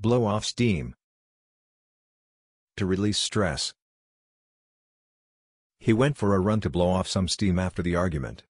Blow off steam. To release stress. He went for a run to blow off some steam after the argument.